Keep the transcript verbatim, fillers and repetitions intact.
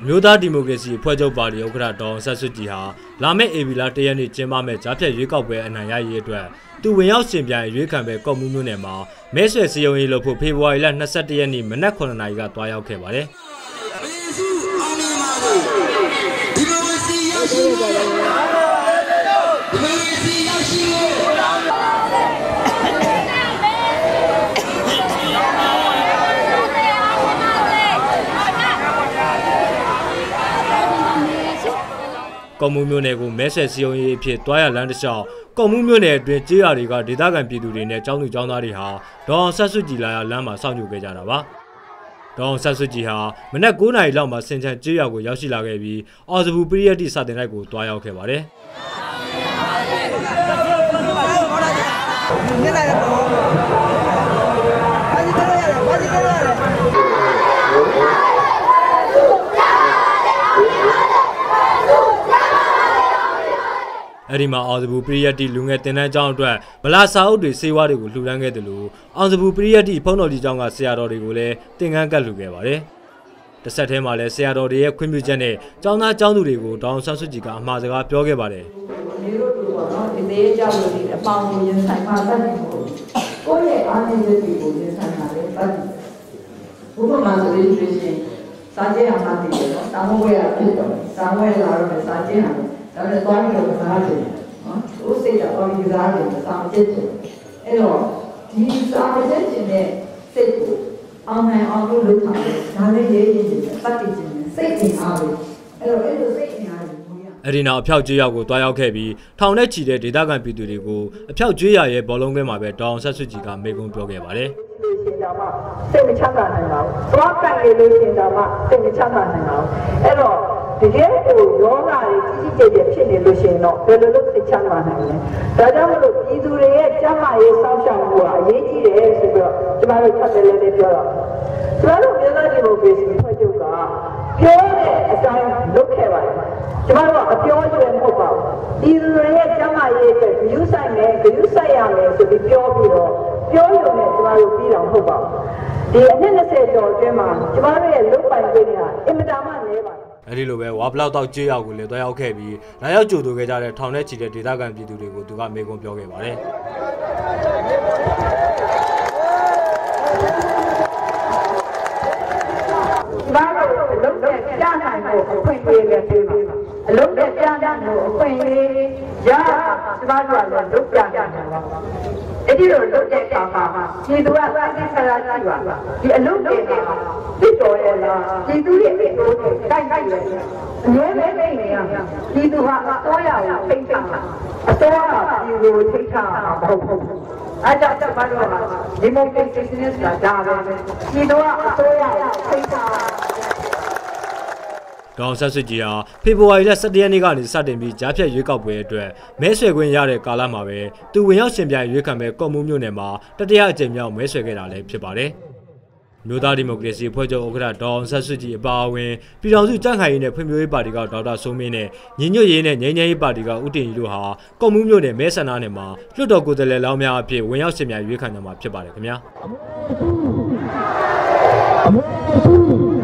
မျိုးသားဒီမိုကရေစီအဖွဲ့ချုပ်ပါတီဥက္ကဋ္ဌဒေါ်အောင်ဆန်းစုကြည်ဟာလာမယ့်ဧပြီလတရက်နေ့ကျင်းပမယ့်ကြားဖြတ်ရွေးကောက်ပွဲအနိုင်ရရေးအတွက်သူဝင်ရောက်ရှင်ပြိုင်ရွေးခံပဲကော့မှုမြို့နယ်မှာမဲဆွယ်စည်းရုံးရေးလုပ်ဖို့ဖေဖော်ဝါရီလ၂၁ရက်နေ့မနက်ခုနှစ်နာရီကတွားရောက်ခဲ့ပါတယ်ကော့မှုမြို့နယ်ကိုမဲဆွယ်စည်းရုံးရေးအဖြစ်တွားရလမ်းတစ်လျှောက်ကော့မှုမြို့နယ်အတွင်းကျေးရွာတွေကဒေသခံပြည်သူတွေနဲ့ကျောင်းသူကျောင်းသားတွေဟာဒေါ်အောင်ဆန်းစုကြည်လာရလမ်းမှာစောင့်ကြိုခဲ့ကြတာပါဒေါ်အောင်ဆန်းစုကြည်ဟာမနက်၉နာရီလောက်မှာစင်ချန်ကျေးရွာကိုရောက်ရှိလာခဲ့ပြီးအော်စဘူပရိယတ်တိစာတင်တိုက်ကိုတွားရောက်ခဲ့ပါတယ်အဲ့ဒီမှာအောင်စဘူပရိယတ်တိလူငယ်တင်တန်းကျောင်းအတွက်ဗလာစာအုပ်တွေစေဝါတွေကိုလှူဒန်းခဲ့တယ်လို့အောင်စဘူပရိယတ်တိဖုံးတော်ကြီးကျောင်းကဆရာတော်တွေကိုလည်းသင်ခန်းကပ်လှူခဲ့ပါတယ်။တစ်ဆက်တည်းမှာလည်းဆရာတော်တွေရဲ့ခွင့်ပြုချက်နဲ့ကျောင်းသားကျောင်းသူတွေကိုဒေါ်အောင်ဆန်းစုကြည်ကအမှားစကားပြောခဲ့ပါတယ်။ဒီလိုလိုပေါ့နော်ဒီသေးကြောင့်ဒီအပေါင်းကိုရင်ဆိုင်မှာတတ်တယ်ပေါ့။ကိုယ့်ရဲ့အားနည်းချက်တွေကိုရင်ဆိုင်မှာလည်းတတ်တယ်။ဘုရားမှာဆိုရင်ရှင်စာကျင်းအောင်တည်တယ်နော်။တောင်းဝဲရဖြစ်တော့စာဝဲလာတော့စာကျင်းအောင်ဒါနဲ့သွားပြီးတော့စားတယ်နော်။ဦးစိတ်တော့ပြီးစားတယ်စာကျင်းတယ်။အဲ့တော့ဒီစာကျင်းခြင်းနဲ့စိတ်ကိုအောင်နိုင်အောင်လုပ်လုပ်ထားတယ်။ဒါနဲ့ရေးရင်းတယ်ပတ်တည်ခြင်းနဲ့စိတ်အင်အားပဲ။အဲ့တော့အဲ့လိုစိတ်အင်အားကိုအဲ့ဒီနောက်အဖြောက်ကျွေးရောက်ကိုတွားရောက်ခဲ့ပြီးထောင်နဲ့ချီတဲ့ဒေသခံပြည်သူတွေကိုအဖြောက်ကျွေးရရဲ့ဘောလုံးခွဲမှာပဲဒေါ်အောင်ဆန်းစုကြည်ကမေးခွန်းပြောခဲ့ပါတယ်။ရှင်တော်မှစိတ်မချမ်းသာနိုင်ပါဘူး။သွားကန်လေလို့ရှင်တော်မှစိတ်မချမ်းသာနိုင်ပါဘူး။အဲ့တော့တကယ်ကိုယောဂတွေကြီးကြီးကျယ်ကျယ်ဖြစ်နေလို့ရှင်တော့ဘယ်လိုလုပ်စိတ်ချမ်းသာနိုင်လဲ။ဒါကြောင့်မလို့ပြည်သူတွေရဲ့ကျန်းမာရေးစောင့်ရှောက်မှုကအရေးကြီးတယ်ဆိုပြီးတော့ကျမတို့ထပ်တယ်လည်းပြောတော့ကျမတို့မျိုးသားဒီမိုကရေစီဖွဲ့ချုပ်ကပြောတဲ့အတိုင်းလုပ်ခဲ့ပါတယ်။ကျမတို့ကအပြောကျွဲမဟုတ်ပါဘူး။ပြည်သူတွေရဲ့ကျန်းမာရေးအတွက်ဂရုစိုက်မယ်ဂရုစိုက်ရမယ်ဆိုပြီးပြောပြီးတော့ပြောရုံနဲ့ကျမတို့ပြီးတော့မဟုတ်ပါဘူး။ဒီအနှစ်၂၀ကျော်အတွင်းမှာကျမတို့ရဲ့လုပ်ပိုင်ခွင့်ကအင်မတန်မှနည်းပါတယ်။အဲဒီလိုပဲဝါဘလောက်တော့ကြေးရောက်ကိုလည်းတွားရောက်ခဲ့ပြီးလာရောက်ကြိုဆိုခဲ့ကြတဲ့ထောင်ထဲချီတဲ့ဒေသခံပြည်သူတွေကိုသူကမေးခွန်းပြောခဲ့ပါတယ်။ဘာလို့အလုပ်နဲ့ကြားနိုင်ဖို့အခွင့်အရေးလည်းပေးပါအလုပ်နဲ့ကြားနိုင်ဖို့အခွင့်အရေးရကျမတို့ကလည်းလုပ်ပြနိုင်ပါအဲ့ဒီလိုလုပ်တဲ့အခါမှာပြည်သူကသိသိခရာကြည့်ပါဒီအလုပ်တွေကသိတော်ရဲ့လားပြည်သူရဲ့အကျိုးကိုတိုက်တိုက်ရအမြဲတမ်းနေရပြည်သူဟာအတော်ရကိုထိတ်ထားအတော်ရပြည်သူကိုထိတ်ထားမှာမဟုတ်ဘူးအဲ့ဒါကြောင့်ဘာလို့လဲဒီမိုကရေစီနဲ့ဆိုတာဒါပဲပြည်သူကအတော်ရကိုထိတ်ထားဒေါ်အောင်ဆန်းစုကြည်ဟာဖေဖော်ဝါရီလ၁၁ရက်နေ့ကနေစတင်ပြီးကြားဖြတ်ရွေးကောက်ပွဲအတွက်မဲဆွယ်ခွင့်ရတဲ့ကာလမှာပဲသူဝင်ရောက်ရှင်ပြိုင်ရွေးခံမဲ့ကော့မှုမြို့နယ်မှာတတိယအကြိမ်မြောက်မဲဆွယ်ခဲ့တာလည်းဖြစ်ပါတယ်။မျိုးသားဒီမိုကရေစီအဖွဲ့ချုပ်ဥက္ကဋ္ဌဒေါ်အောင်ဆန်းစုကြည်အပါအဝင်ပြည်ထောင်စုကြံ့ခိုင်ရေးနဲ့ဖွံ့ဖြိုးရေးပါတီကဒေါက်တာစိုးမင်းနဲ့ညီညွတ်ရေးနဲ့ငြိမ်းချမ်းရေးပါတီကဦးတင်ကြီးတို့ဟာကော့မှုမြို့နယ်မဲဆန္ဒနယ်မှာလွှတ်တော်ကိုယ်စားလှယ်လောင်းများအဖြစ်ဝင်ရောက်ရှင်ပြိုင်ရွေးခံကြမှာဖြစ်ပါတယ်ခင်ဗျာ။